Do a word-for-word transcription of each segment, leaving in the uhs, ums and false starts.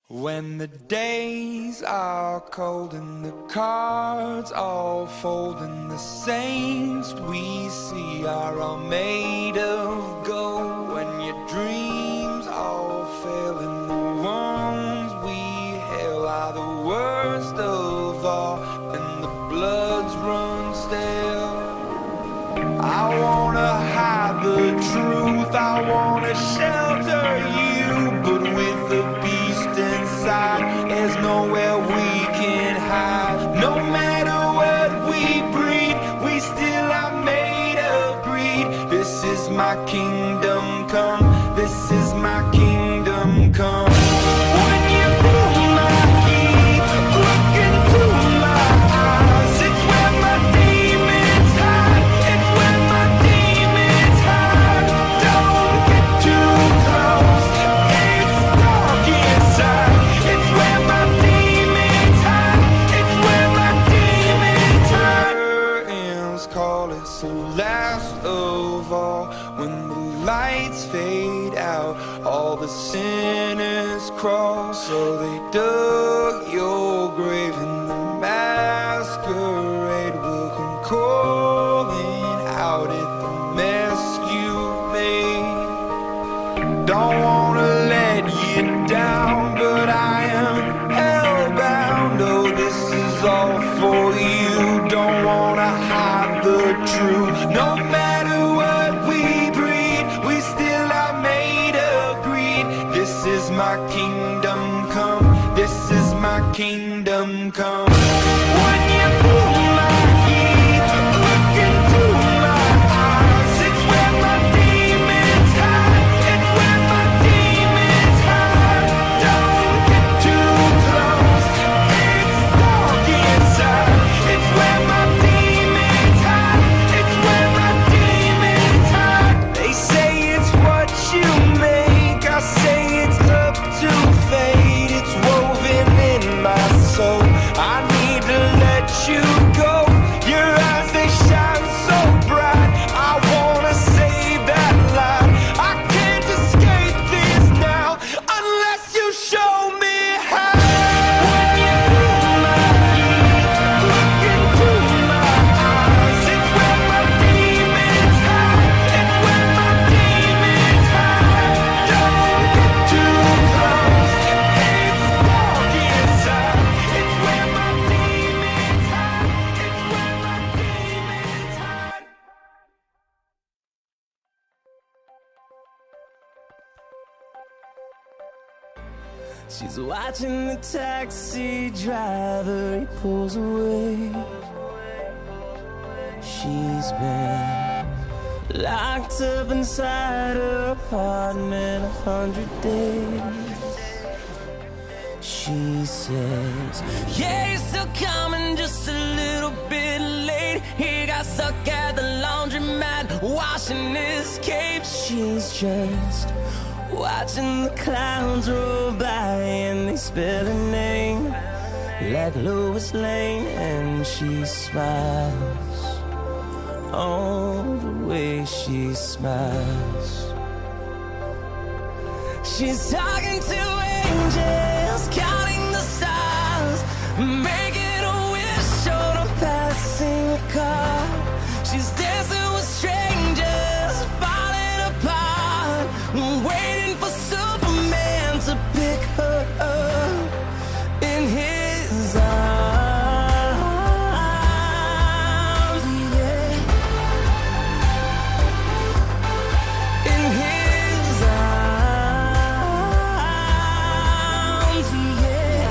When the days are cold and the cards all fold and the saints we see are all made of gold, when your dreams all fail and the ones we hail are the worst of all and the bloods run stale, I wanna hide the truth, I wanna shelter you, but with the beast inside, there's nowhere we can hide. No matter what we breed, we still are made of greed. This is my kingdom come, this is my kingdom come. When you feel my heat, look into my eyes, it's where my demons hide, it's where my demons hide. Don't get too close, it's dark inside, it's where my demons hide, it's where my demons hide. Curtains call, it's the last of all. When the lights fade out, all the sinners crawl. So they dug your grave and the masquerade will come calling out at the mess you made. Don't wanna let you down, but I am hellbound. Oh, this is all for you. Don't wanna hide the truth. No matter what we breed, we still are made of greed. This is my kingdom come, this is my kingdom come. When you feel my heat, look into my eyes, it's where my demons hide, it's where my demons hide. Don't get too close, it's dark inside, it's where my demons hide, it's where my demons hide. They say it's what you make, I say it's up to fate. It's woven in my soul, I need to let you go. Your eyes, they shine so bright, I wanna save that light. I can't escape this now, unless you show me how. When you feel my heat, look into my eyes, it's where my demons hide, it's where my demons hide. Don't get too close, it's dark inside, it's where my demons hide, it's where my demons hide. She's watching the taxi driver, he pulls away. She's been locked up inside her apartment a hundred days. She says, yeah, you're still coming, just a little bit late. He got stuck at the laundromat, washing his cape. She's just watching the clowns roll by and they spell her name like Lois Lane, and she smiles. Oh, the way she smiles. She's talking to angels, counting the stars, making a wish on a passing car. She's dancing with strangers, falling apart, waiting for Superman to pick her up in his arms, yeah. In his arms, yeah.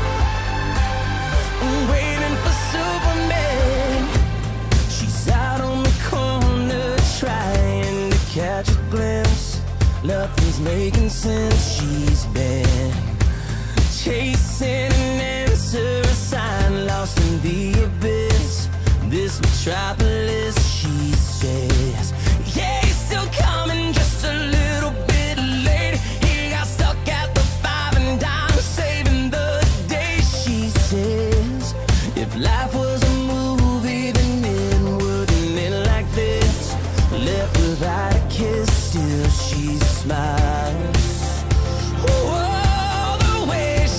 Waiting for Superman. She's out on the corner trying to catch a glimpse. Nothing's making sense. She's been chasing an answer, a sign lost in the abyss. This metropolis, she says, yeah, he's still coming, just a little bit late. He got stuck at the five and dime, saving the day. She says, if life was a movie, then it wouldn't end like this. Left without a kiss, still she smiles. Whoa, the way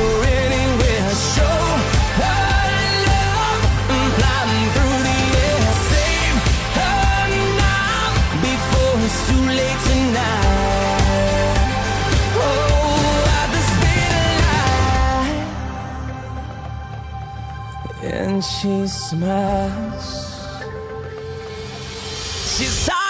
or anywhere. Show her love and fly through the air. Save her now before it's too late tonight. Oh, at the speed of light. And she smiles. She's tired.